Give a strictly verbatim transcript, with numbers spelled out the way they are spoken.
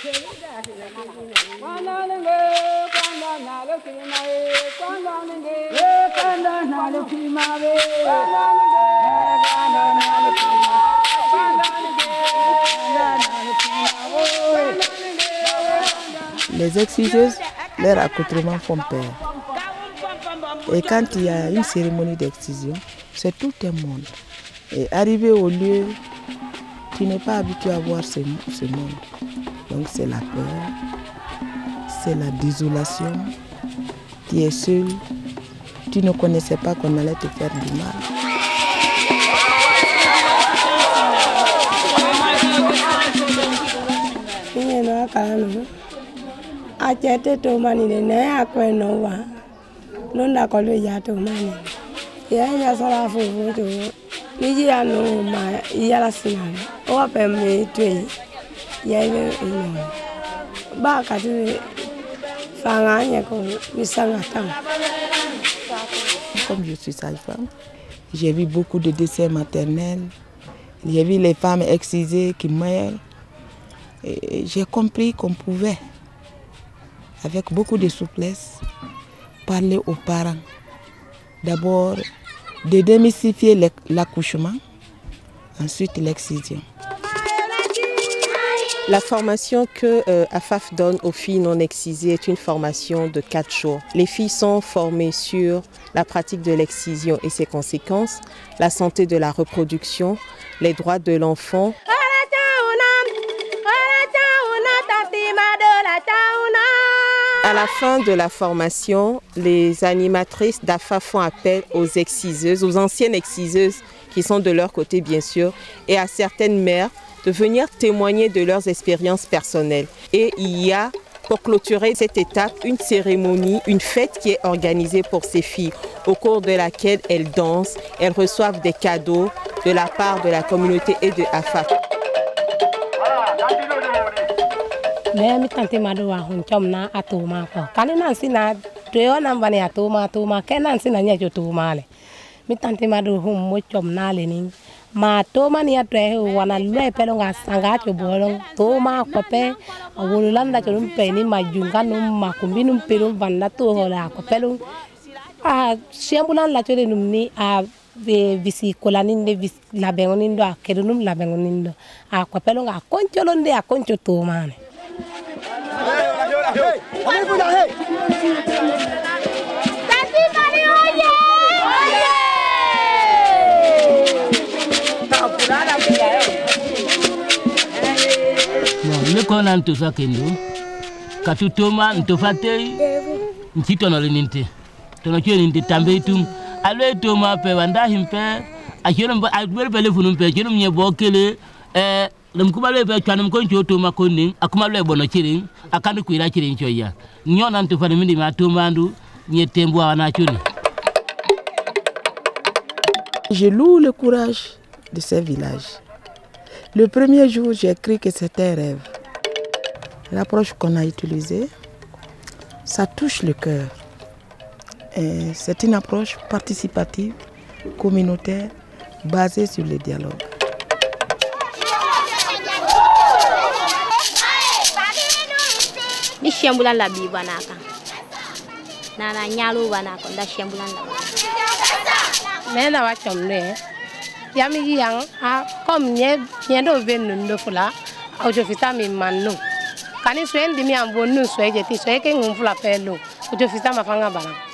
Les exciseuses, leurs accoutrements font peur. Et quand il y a une cérémonie d'excision, c'est tout un monde. Et arriver au lieu, tu n'es pas habitué à voir ce, ce monde. Donc c'est la peur, c'est la désolation. Tu es seul, tu ne connaissais pas qu'on allait te faire du mal. Comme je suis sage-femme, j'ai vu beaucoup de décès maternels, j'ai vu les femmes excisées qui meurent. J'ai compris qu'on pouvait, avec beaucoup de souplesse, parler aux parents. D'abord, de démystifier l'accouchement, ensuite l'excision. La formation que euh, A F A F donne aux filles non excisées est une formation de quatre jours. Les filles sont formées sur la pratique de l'excision et ses conséquences, la santé de la reproduction, les droits de l'enfant. À la fin de la formation, les animatrices d'A F A font appel aux exciseuses, aux anciennes exciseuses qui sont de leur côté bien sûr, et à certaines mères de venir témoigner de leurs expériences personnelles. Et il y a, pour clôturer cette étape, une cérémonie, une fête qui est organisée pour ces filles, au cours de laquelle elles dansent, elles reçoivent des cadeaux de la part de la communauté et de A F A F. Mais mi tante mado wa hun chom na atoma ko kane nan sina teo nan bani atoma atoma kenan sina nya jo toma le mi tante mado hum mo chom na le ni ma toma ni atwe wana lwe pelo nga sanga cho bolong toma ko pe awulu landa cho numpe ni majunga num makumbi num pelo vanda to hola ko pelo a siambulan la cho de num ni a be visi kolaninde vis la bengonindo a kedunum la bengonindo a ko pelo nga koncholonde a koncho toma ne. Le konan to sakendo katutoma ntofate ntitono lininte tono cheninte tambe tum alwe toma pe wanda himpe ajerum alwer bele funum pe jerum nye bokele eh lem kubale be twanum ko njoto makoni akumale bono chirin akanu kuira chirin choya nyona ntofane mindi matomandu nye tembo wana chuni. Je loue le courage de ces villages. Le premier jour, j'ai cru que c'était un rêve. L'approche qu'on a utilisée, ça touche le cœur. C'est une approche participative, communautaire, basée sur le dialogue. Ni shambula la bi banaka. Nana nyalo banaka nda shambula la. Nena wa chomne. Yami yang a comme nye nye do venu ndo fula au jo fita mi manu. Kani swen di mi ambonu swe jeti swe ke ngum fula pelo. O jo fita mafanga bana.